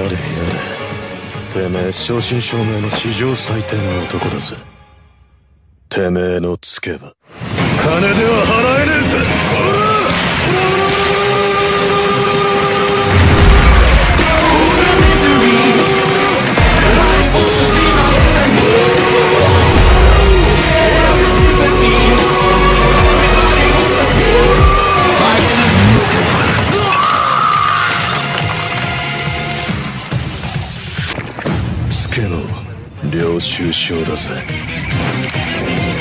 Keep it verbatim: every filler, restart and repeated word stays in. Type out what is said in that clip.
れやれ。てめえ正真正銘の史上最低な男だぜ。てめえのつけば金では払えねえぜ。スケの領収書だぜ。